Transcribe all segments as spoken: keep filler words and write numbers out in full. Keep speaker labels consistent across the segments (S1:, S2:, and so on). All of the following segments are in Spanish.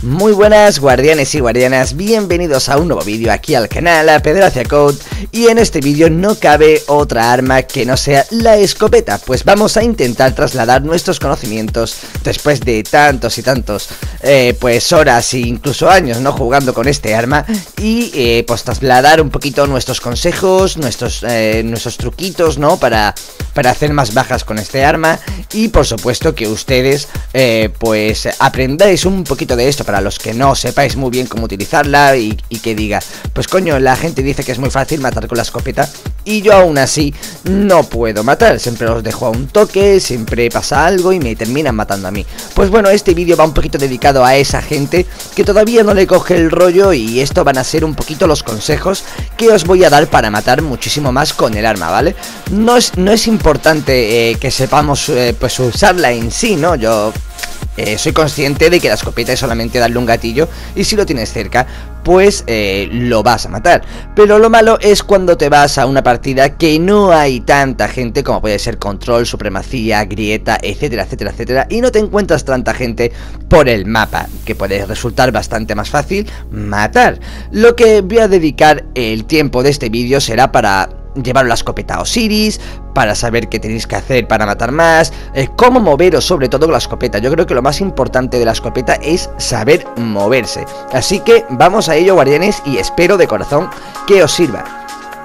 S1: Muy buenas guardianes y guardianas, bienvenidos a un nuevo vídeo aquí al canal, a Pedracia Code. Y en este vídeo no cabe otra arma que no sea la escopeta, pues vamos a intentar trasladar nuestros conocimientos después de tantos y tantos eh, pues horas e incluso años no jugando con este arma. Y eh, pues trasladar un poquito nuestros consejos, nuestros, eh, nuestros truquitos, ¿no? Para, para hacer más bajas con este arma. Y por supuesto que ustedes eh, pues aprendáis un poquito de esto para los que no sepáis muy bien cómo utilizarla y, y que diga, pues coño, la gente dice que es muy fácil matar con la escopeta y yo aún así no puedo matar, siempre los dejo a un toque, siempre pasa algo y me terminan matando a mí. Pues bueno, este vídeo va un poquito dedicado a esa gente que todavía no le coge el rollo, y esto van a ser un poquito los consejos que os voy a dar para matar muchísimo más con el arma, ¿vale? No es, no es importante eh, que sepamos eh, pues usarla en sí, ¿no? Yo... Eh, soy consciente de que la escopeta es solamente darle un gatillo y si lo tienes cerca pues eh, lo vas a matar. Pero lo malo es cuando te vas a una partida que no hay tanta gente, como puede ser Control, Supremacía, Grieta, etcétera, etcétera, etcétera, y no te encuentras tanta gente por el mapa, que puede resultar bastante más fácil matar. Lo que voy a dedicar el tiempo de este vídeo será para llevar la escopeta a Osiris, para saber qué tenéis que hacer para matar más, eh, cómo moveros sobre todo con la escopeta. Yo creo que lo más importante de la escopeta es saber moverse. Así que vamos a ello, guardianes, y espero de corazón que os sirva.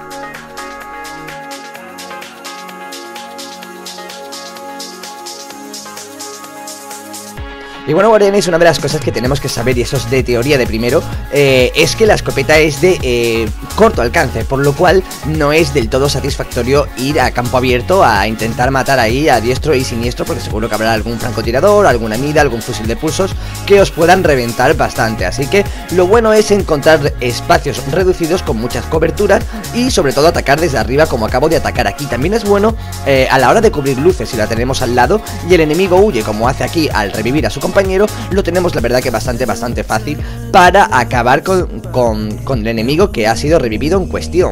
S1: Y bueno, guardianes, una de las cosas que tenemos que saber, y eso es de teoría de primero, eh, es que la escopeta es de eh, corto alcance, por lo cual no es del todo satisfactorio ir a campo abierto a intentar matar ahí a diestro y siniestro, porque seguro que habrá algún francotirador, alguna mira, algún fusil de pulsos que os puedan reventar bastante. Así que lo bueno es encontrar espacios reducidos con muchas coberturas y sobre todo atacar desde arriba, como acabo de atacar aquí. También es bueno eh, a la hora de cubrir luces si la tenemos al lado y el enemigo huye, como hace aquí al revivir a su compañero. Lo tenemos la verdad que bastante bastante fácil para acabar con, con, con el enemigo que ha sido revivido en cuestión.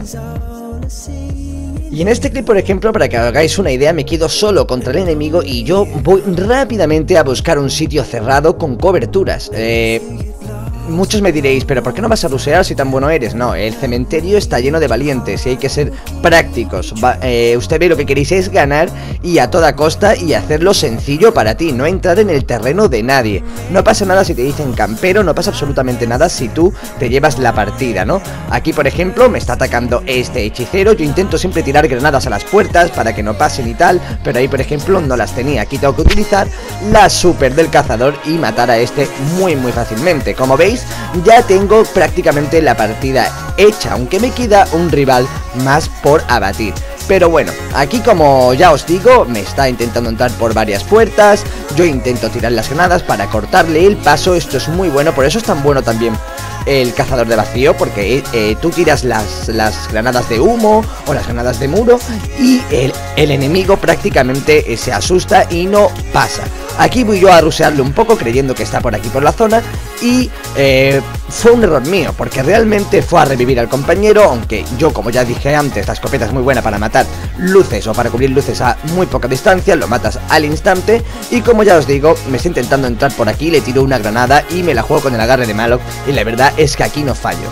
S1: Y en este clip, por ejemplo, para que hagáis una idea, me quedo solo contra el enemigo y yo voy rápidamente a buscar un sitio cerrado con coberturas. Eh... Muchos me diréis, pero ¿por qué no vas a rusear si tan bueno eres? No, el cementerio está lleno de valientes y hay que ser prácticos. Va, eh, usted ve, lo que queréis es ganar y a toda costa y hacerlo sencillo para ti, no entrar en el terreno de nadie. No pasa nada si te dicen campero, no pasa absolutamente nada si tú te llevas la partida, ¿no? Aquí, por ejemplo, me está atacando este hechicero, yo intento siempre tirar granadas a las puertas para que no pasen y tal, pero ahí, por ejemplo, no las tenía. Aquí tengo que utilizar la super del cazador y matar a este muy muy fácilmente. Como veis, ya tengo prácticamente la partida hecha, aunque me queda un rival más por abatir. Pero bueno, aquí, como ya os digo, me está intentando entrar por varias puertas. Yo intento tirar las granadas para cortarle el paso. Esto es muy bueno, por eso es tan bueno también el cazador de vacío, porque eh, tú tiras las, las granadas de humo o las granadas de muro y el, el enemigo prácticamente eh, se asusta y no pasa. Aquí voy yo a rusearle un poco creyendo que está por aquí por la zona y eh, fue un error mío, porque realmente fue a revivir al compañero, aunque yo, como ya dije antes, la escopeta es muy buena para matar luces o para cubrir luces a muy poca distancia, lo matas al instante. Y como ya os digo, me está intentando entrar por aquí, le tiro una granada y me la juego con el agarre de Malok y la verdad es que aquí no fallo.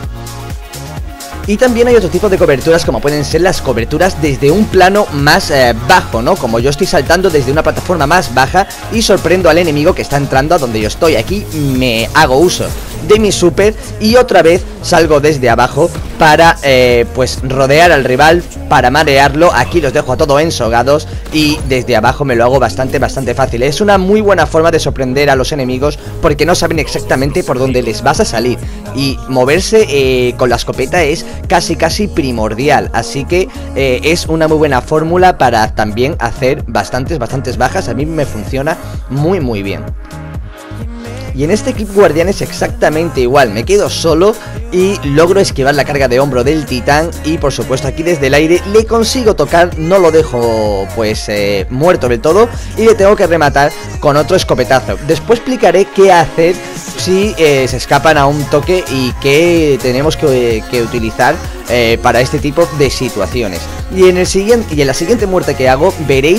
S1: Y también hay otro tipo de coberturas, como pueden ser las coberturas desde un plano más eh, bajo, ¿no? Como yo estoy saltando desde una plataforma más baja y sorprendo al enemigo que está entrando a donde yo estoy. Aquí me hago uso de mi super y otra vez salgo desde abajo para eh, pues rodear al rival, para marearlo. Aquí los dejo a todos ensogados y desde abajo me lo hago bastante bastante fácil. Es una muy buena forma de sorprender a los enemigos porque no saben exactamente por dónde les vas a salir, y moverse eh, con la escopeta es casi casi primordial. Así que eh, es una muy buena fórmula para también hacer bastantes bastantes bajas. A mí me funciona muy muy bien. Y en este equipo, guardianes, exactamente igual. Me quedo solo y logro esquivar la carga de hombro del titán. Y por supuesto aquí desde el aire le consigo tocar, no lo dejo pues eh, muerto del todo, y le tengo que rematar con otro escopetazo. Después explicaré qué hacer si eh, se escapan a un toque y qué tenemos que, que utilizar eh, para este tipo de situaciones. Y en, el siguiente, y en la siguiente muerte que hago veréis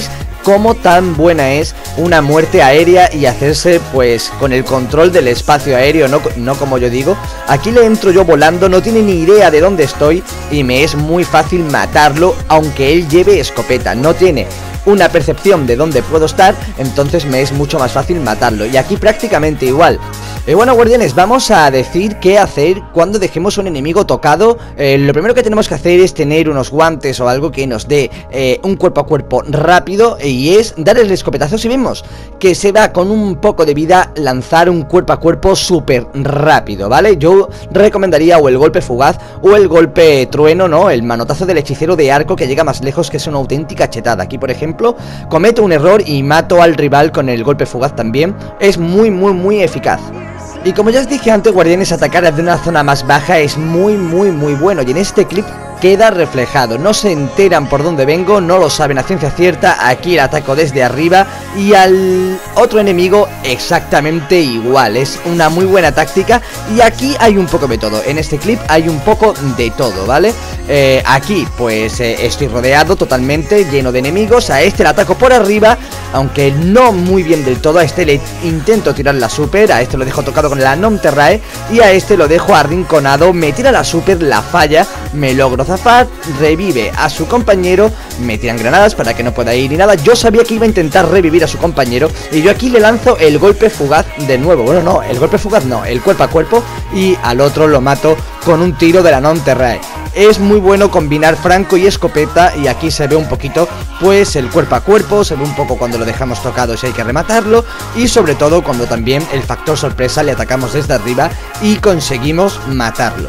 S1: cómo tan buena es una muerte aérea y hacerse pues con el control del espacio aéreo, no, no como yo digo. Aquí le entro yo volando, no tiene ni idea de dónde estoy y me es muy fácil matarlo, aunque él lleve escopeta. No tiene una percepción de dónde puedo estar, entonces me es mucho más fácil matarlo. Y aquí prácticamente igual. Eh, bueno, guardianes, vamos a decir qué hacer cuando dejemos un enemigo tocado. Eh, lo primero que tenemos que hacer es tener unos guantes o algo que nos dé eh, un cuerpo a cuerpo rápido, y es dar el escopetazo. Si vemos que se va con un poco de vida, lanzar un cuerpo a cuerpo súper rápido, ¿vale? Yo recomendaría o el golpe fugaz o el golpe trueno, ¿no? El manotazo del hechicero de arco, que llega más lejos, que es una auténtica chetada. Aquí, por ejemplo, cometo un error y mato al rival con el golpe fugaz también. Es muy, muy, muy eficaz. Y como ya os dije antes, guardianes, atacar desde una zona más baja es muy, muy, muy bueno. Y en este clip queda reflejado. No se enteran por dónde vengo, no lo saben a ciencia cierta. Aquí el ataco desde arriba y al otro enemigo exactamente igual. Es una muy buena táctica y aquí hay un poco de todo. En este clip hay un poco de todo, ¿vale? Eh, aquí pues eh, estoy rodeado totalmente, lleno de enemigos. A este le ataco por arriba, aunque no muy bien del todo. A este le intento tirar la super, a este lo dejo tocado con la Non Terrae y a este lo dejo arrinconado. Me tira la super, la falla, me logro zafar, revive a su compañero, me tiran granadas para que no pueda ir ni nada. Yo sabía que iba a intentar revivir a su compañero y yo aquí le lanzo el golpe fugaz de nuevo. Bueno, no, el golpe fugaz no, el cuerpo a cuerpo, y al otro lo mato con un tiro de la Non Terrae. Es muy bueno combinar franco y escopeta, y aquí se ve un poquito pues el cuerpo a cuerpo, se ve un poco cuando lo dejamos tocado si hay que rematarlo, y sobre todo cuando también el factor sorpresa le atacamos desde arriba y conseguimos matarlo.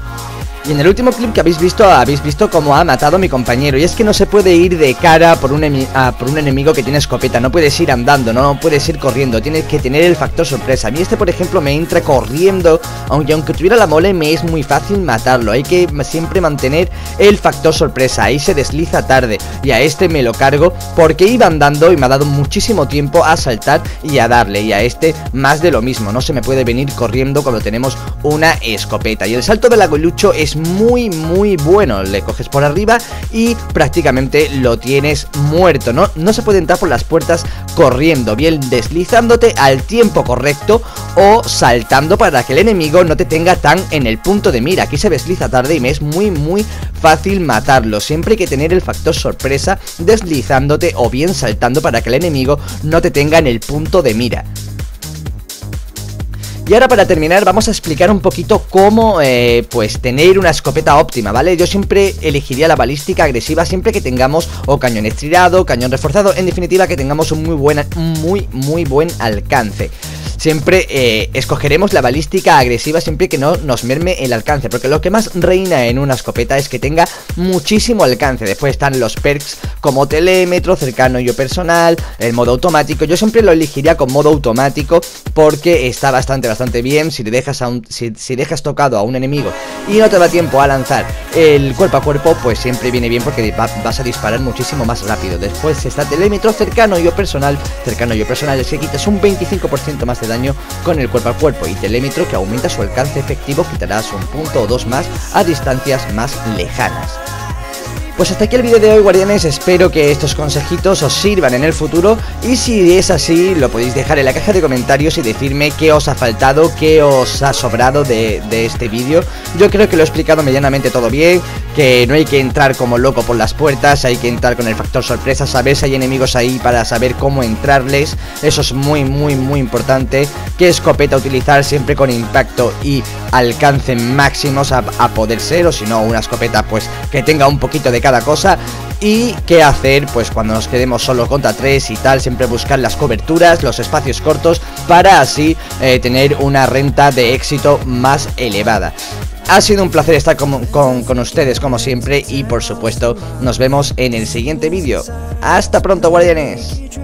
S1: Y en el último clip que habéis visto, habéis visto cómo ha matado a mi compañero. Y es que no se puede ir de cara por un, ah, por un enemigo que tiene escopeta. No puedes ir andando, no puedes ir corriendo. Tienes que tener el factor sorpresa. A mí este, por ejemplo, me entra corriendo. Aunque aunque tuviera la mole, me es muy fácil matarlo. Hay que siempre mantener el factor sorpresa. Ahí se desliza tarde. Y a este me lo cargo porque iba andando y me ha dado muchísimo tiempo a saltar y a darle. Y a este más de lo mismo. No se me puede venir corriendo cuando tenemos una escopeta. Y el salto del aguilucho es muy muy bueno. Le coges por arriba y prácticamente lo tienes muerto. No, no se puede entrar por las puertas corriendo, bien deslizándote al tiempo correcto o saltando para que el enemigo no te tenga tan en el punto de mira. Aquí se desliza tarde y me es muy muy fácil matarlo. Siempre hay que tener el factor sorpresa deslizándote o bien saltando para que el enemigo no te tenga en el punto de mira. Y ahora, para terminar, vamos a explicar un poquito cómo eh, pues tener una escopeta óptima, ¿vale? Yo siempre elegiría la balística agresiva siempre que tengamos o cañón estirado, cañón reforzado, en definitiva que tengamos un muy buen, muy muy buen alcance. Siempre eh, escogeremos la balística agresiva siempre que no nos merme el alcance, porque lo que más reina en una escopeta es que tenga muchísimo alcance. Después están los perks como telémetro, cercano y personal, el modo automático. Yo siempre lo elegiría con modo automático porque está bastante bastante bien. Si le dejas a un, si, si dejas tocado a un enemigo y no te da tiempo a lanzar el cuerpo a cuerpo, pues siempre viene bien porque va, vas a disparar muchísimo más rápido. Después está telémetro, cercano y personal. Cercano y personal es que quitas un veinticinco por ciento más de daño con el cuerpo a cuerpo, y telémetro, que aumenta su alcance efectivo, quitarás un punto o dos más a distancias más lejanas. Pues hasta aquí el vídeo de hoy, guardianes. Espero que estos consejitos os sirvan en el futuro, y si es así lo podéis dejar en la caja de comentarios y decirme qué os ha faltado, qué os ha sobrado de, de este vídeo. Yo creo que lo he explicado medianamente todo bien, que no hay que entrar como loco por las puertas, hay que entrar con el factor sorpresa, saber si hay enemigos ahí para saber cómo entrarles. Eso es muy muy muy importante. Qué escopeta utilizar siempre con impacto y alcance máximos a, a poder ser, o si no una escopeta pues que tenga un poquito de cada cosa. Y qué hacer pues cuando nos quedemos solo contra tres y tal, siempre buscar las coberturas, los espacios cortos, para así eh, tener una renta de éxito más elevada. Ha sido un placer estar con, con, con ustedes como siempre, y por supuesto nos vemos en el siguiente vídeo. Hasta pronto, guardianes.